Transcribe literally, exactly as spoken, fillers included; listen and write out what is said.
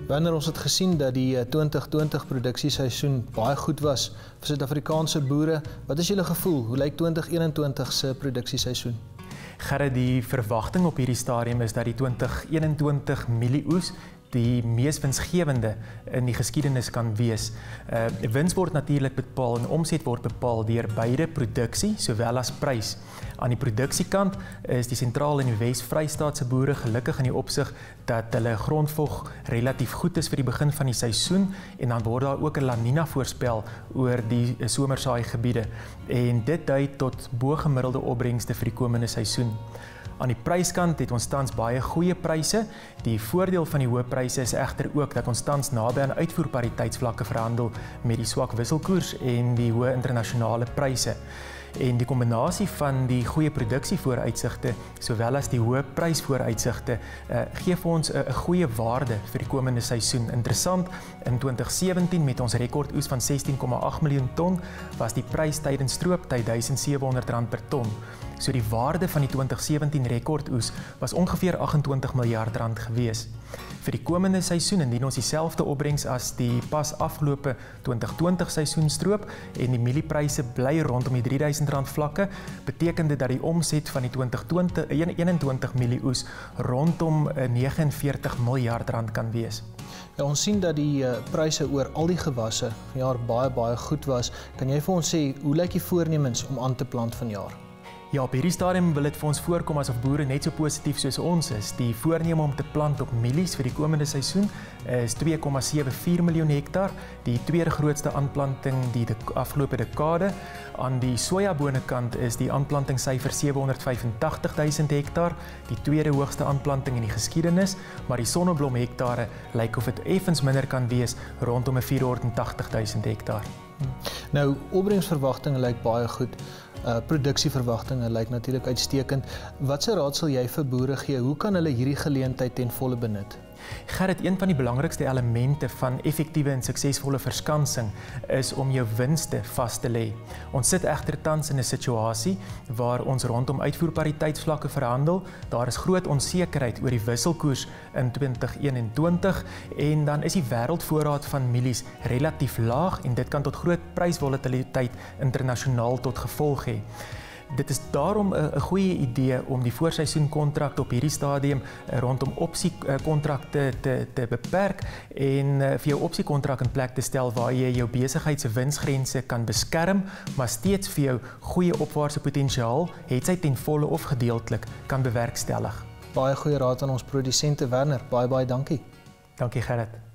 Wanneer ons het gesien dat die twintig twintig produksieseisoen baie goed was vir Suid-Afrikaanse boere, wat is julle gevoel? Hoe lyk twintig eenentwintig se produksieseisoen? Gerrit, die verwagting op hierdie stadium is dat die twintig eenentwintig mielieoes die mees winsgewende in die geskiedenis kan wees. Uh, wins word natuurlik bepaal en omset word bepaal deur beide produksie sowel as prys. Aan die produksiekant is die sentraal en die Wes-Vrystaatse boere gelukkig in die opsig dat hulle grondvog relatief goed is vir die begin van die seisoen en dan word daar ook 'n La Nina voorspel oor die somersaaigebiede en dit dui tot bo-gemiddelde opbrengste vir die komende seisoen. Aan die pryskant het ons tans baie goeie pryse. Die voordeel van die hoë pryse is egter ook dat ons tans naby aan uitvoerpariteitsvlakke verhandel met die swak wisselkoers en die hoë internasionale pryse. En die kombinasie van die goeie produksievooruitsigte sowel as die hoë prysvooruitsigte uh, gee vir ons 'n goeie waarde vir die komende seisoen. Interessant, in twintig sewentien met ons rekordoes van sestien komma agt miljoen ton was die prys tydens strooptyd duisend sewe honderd rand per ton. So die waarde van die twintig sewentien rekordoes was ongeveer agt en twintig miljard rand gewees. Vir die komende seisoen indien ons dieselfde opbrengs as die pas afgelope twintig twintig seisoenstroop en die mieliepryse bly rondom die drie duisend rand vlakke, beteken dit dat die omset van die twintig eenentwintig mielieoes rondom vyf en veertig miljard rand kan wees. Ja, ons sien dat die uh, pryse oor al die gewasse vanjaar baie baie goed was. Kan jy vir ons sê hoe lyk die voornemens om aan te plant vanjaar? Ja, op hierdie stadium wil dit vir ons voorkom asof boere net so positief soos ons is. Die voorneme om te plant op mielies vir die komende seisoen is twee komma sewe vier miljoen hektaar, die tweede grootste aanplanting die de afgelope dekade. Aan die sojabonekant is die aanplantingssyfer sewe honderd vyfentagtig duisend hektaar, die tweede hoogste aanplanting in die geskiedenis, maar die sonneblom hektare lyk of dit effens minder kan wees rondom vier honderd tagtig duisend hektaar. Nou, opbrengsverwagtinge lyk baie goed. Uh, produksieverwagtinge lyk natuurlik uitstekend. Wat se raad sal jy vir boere gee? Hoe kan hulle hierdie geleentheid ten volle benut? Gerrit, een van die belangrikste elemente van effektiewe en suksesvolle verskansing is om jou winste vas te lê. Ons sit egter tans in 'n situasie waar ons rondom uitvoerpariteitsvlakke verhandel. Daar is groot onsekerheid oor die wisselkoers in twintig eenentwintig en dan is die wêreldvoorraad van mielies relatief laag en dit kan tot groot prysvolatiliteit internasionaal tot gevolg hê. Dit is daarom 'n goeie idee om die voorseisoenkontrakte op hierdie stadium rondom opsiekontrakte te, te beperk en vir jou opsiekontrak in plek te stel waar jy jou besigheid se winsgrense kan beskerm, maar steeds vir jou goeie opwaartse potensiaal, het sy ten volle of gedeeltelik, kan bewerkstellig. Baie goeie raad aan ons produsente Werner. Baie baie dankie. Dankie Gerrit.